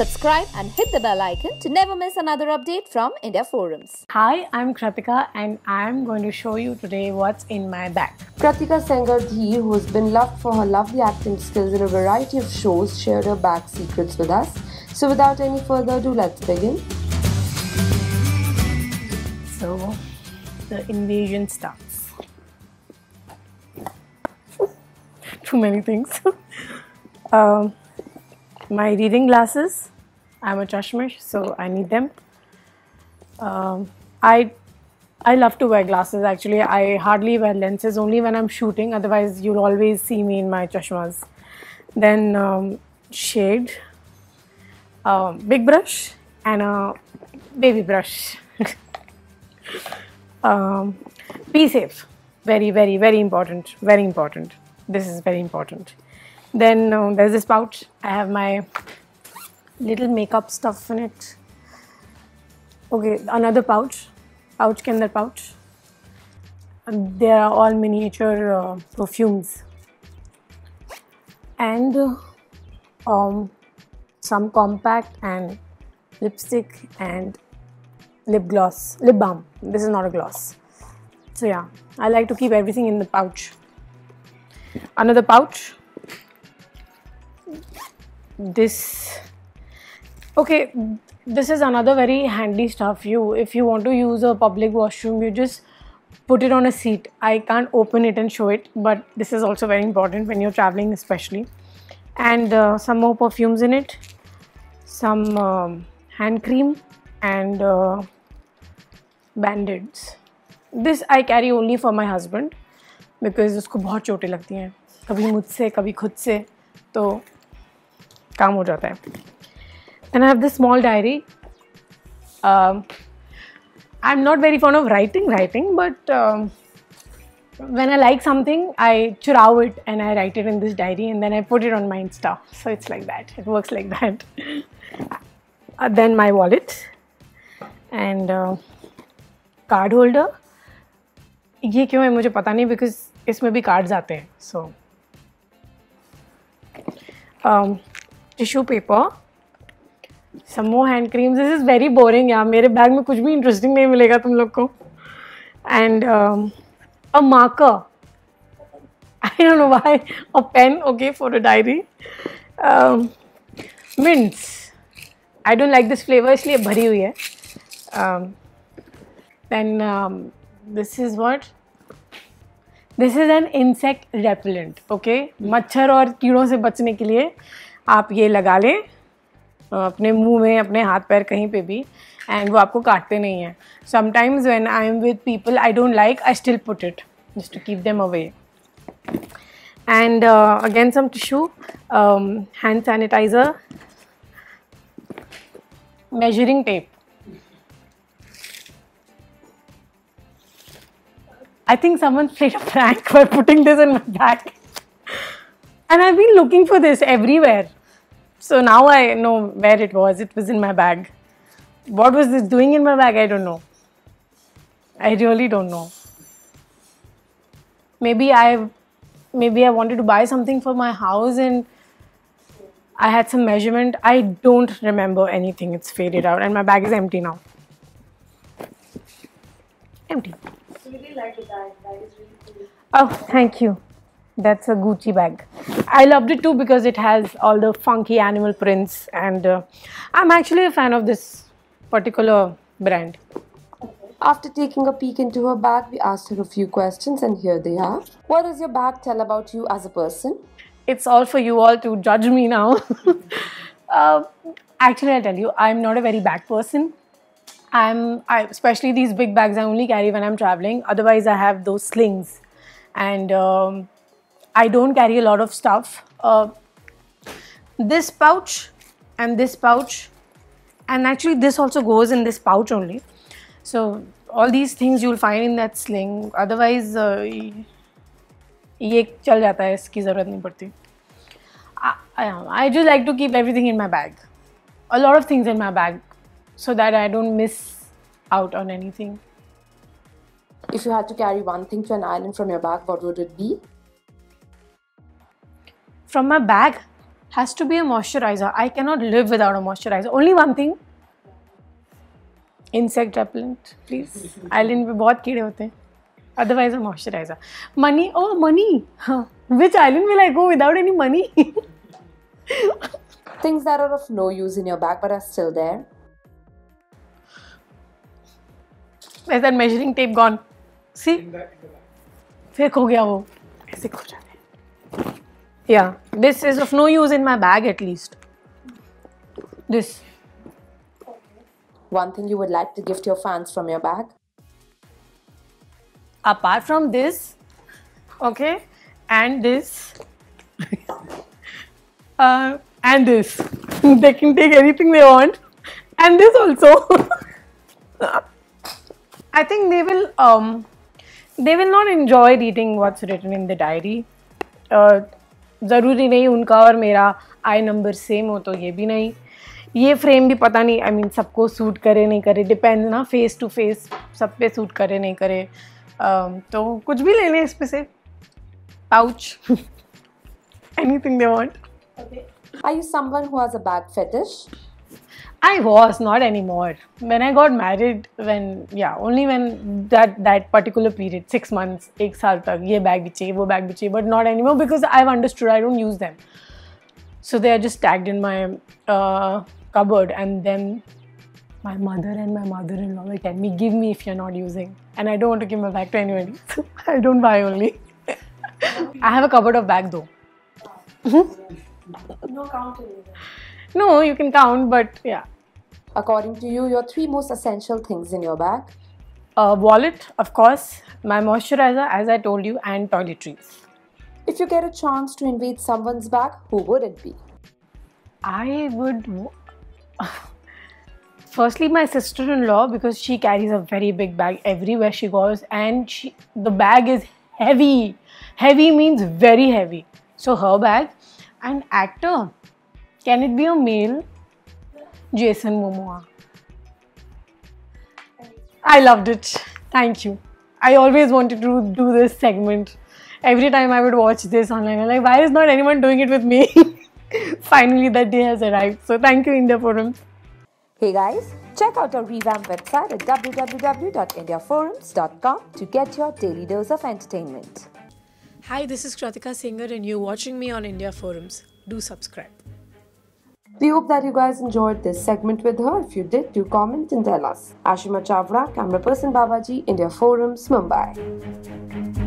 Subscribe and hit the bell icon to never miss another update from India Forums. Hi, I'm Kratika and I'm going to show you today what's in my bag. Kratika Sengar-Dheer, who has been loved for her lovely acting skills in a variety of shows, shared her bag secrets with us. So without any further ado, let's begin. So, the invasion starts. Too many things. My reading glasses. I'm a chashmish, so I need them. I love to wear glasses actually. I hardly wear lenses, only when I'm shooting. Otherwise, you'll always see me in my chashmas. Then shade, big brush, and a baby brush. Be safe. Very, very, very important. Very important. This is very important. Then there's this pouch. I have my little makeup stuff in it. Okay, another pouch. Pouch ke andar pouch. And they are all miniature perfumes. And some compact and lipstick and lip gloss, lip balm. This is not a gloss. So yeah, I like to keep everything in the pouch. Another pouch. This. Okay, this is another very handy stuff. If you want to use a public washroom, you just put it on a seat. I can't open it and show it, but this is also very important when you're traveling, especially. And some more perfumes in it, some hand cream and band-aids. This I carry only for my husband because उसको बहुत चोटें लगती हैं. कभी मुझसे, कभी खुद से, तो काम हो जाता है. And I have this small diary. I'm not very fond of writing, but when I like something, I churao it and I write it in this diary and then I put it on my Insta. So it's like that. It works like that. Then my wallet and card holder. ये क्यों है मुझे पता नहीं because इसमें भी cards आते हैं. So tissue paper. Some more hand creams. This is very boring यार. मेरे बैग में कुछ भी interesting नहीं मिलेगा तुम लोग को. And a marker. I don't know why. A pen, okay, for a diary. Mints. I don't like this flavor, इसलिए भरी हुई है. Then this is what? This is an insect repellent, okay? मच्छर और कीड़ों से बचने के लिए आप ये लगा लें अपने मुंह में, अपने हाथ पैर कहीं पे भी, and वो आपको काटते नहीं हैं. Sometimes when I am with people I don't like, I still put it just to keep them away. And again some tissue, hand sanitizer, measuring tape. I think someone played a prank by putting this in my bag. And I've been looking for this everywhere. So now I know where it was. It was in my bag. What was this doing in my bag? I don't know. I really don't know. Maybe I wanted to buy something for my house and I had some measurement. I don't remember anything. It's faded out and my bag is empty now. Empty. I really like the bag. That is really cool. Oh, thank you. That's a Gucci bag. I loved it too because it has all the funky animal prints and I'm actually a fan of this particular brand. After taking a peek into her bag, we asked her a few questions and here they are. What does your bag tell about you as a person? It's all for you all to judge me now. Actually, I'll tell you, I'm not a very bag person. Especially these big bags I only carry when I'm traveling. Otherwise, I have those slings. And I don't carry a lot of stuff. This pouch and this pouch, and actually this also goes in this pouch only. So all these things you'll find in that sling. Otherwise, ये चल जाता है, इसकी ज़रूरत नहीं पड़ती. I just like to keep everything in my bag. A lot of things in my bag, so that I don't miss out on anything. If you had to carry one thing to an island from your bag, what would it be? From my bag, has to be a moisturizer. I cannot live without a moisturizer. Only one thing. Insect repellent, please. Island पे बहुत कीड़े होते हैं. Otherwise, a moisturizer. Money. Oh, money. Huh. Which island will I go without any money? Things that are of no use in your bag but are still there. Where's that measuring tape gone? See? फिर खो गया वो. ऐसे खो जाते हैं. Yeah, this is of no use in my bag at least. This. One thing you would like to gift your fans from your bag? Apart from this, okay, and this, and this. They can take anything they want, and this also. I think they will not enjoy reading what's written in the diary. ज़रूरी नहीं उनका और मेरा आई number same हो तो ये भी नहीं. ये फ्रेम भी पता नहीं, आई मीन सबको सूट करे नहीं करे, डिपेंड ना, फेस टू फेस सब पे सूट करे नहीं करे. तो कुछ भी ले लें इसमें से. Pouch. Anything they want. Okay. Are you someone who has a bag fetish? I was, not anymore. When I got married, only when that particular period, 6 months, 1 साल तक, ये bag भी चाहिए, वो bag भी चाहिए, but not anymore because I've understood I don't use them. So they are just tagged in my cupboard, and then my mother and my mother-in-law will tell me, give me if you're not using. And I don't want to give my bag to anybody. So I don't buy only. I have a cupboard of bag though. No counting. No, you can count, but yeah. According to you, your 3 most essential things in your bag? Wallet, of course, my moisturizer, as I told you, and toiletries. If you get a chance to invade someone's bag, who would it be? I would... Firstly, my sister-in-law, because she carries a very big bag everywhere she goes, and the bag is heavy. Heavy means very heavy. So her bag. And actor, can it be a male? Jason Momoa. I loved it. Thank you. I always wanted to do this segment. Every time I would watch this online, I'm like, why is not anyone doing it with me? Finally, that day has arrived. So thank you, India Forums. Hey guys, check out our revamped website at www.indiaforums.com to get your daily dose of entertainment. Hi, this is Kratika Singer and you're watching me on India Forums. Do subscribe. We hope that you guys enjoyed this segment with her. If you did, do comment and tell us. Ashima Chavra, camera person Babaji, India Forums, Mumbai.